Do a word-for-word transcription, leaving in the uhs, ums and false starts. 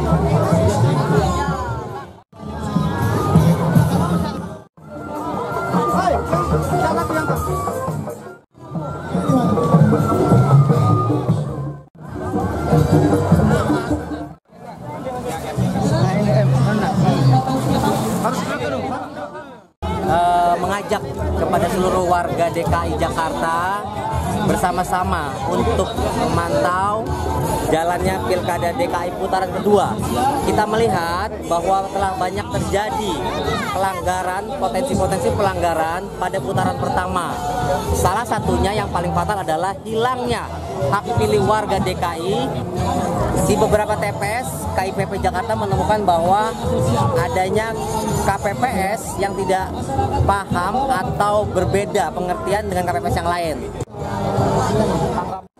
Uh, mengajak kepada seluruh warga D K I Jakarta bersama-sama untuk memantau jalannya Pilkada D K I putaran kedua. Kita melihat bahwa telah banyak terjadi pelanggaran, potensi-potensi pelanggaran pada putaran pertama. Salah satunya yang paling fatal adalah hilangnya hak pilih warga D K I. Di beberapa T P S, K I P P Jakarta menemukan bahwa adanya K P P S yang tidak paham atau berbeda pengertian dengan K P P S yang lain.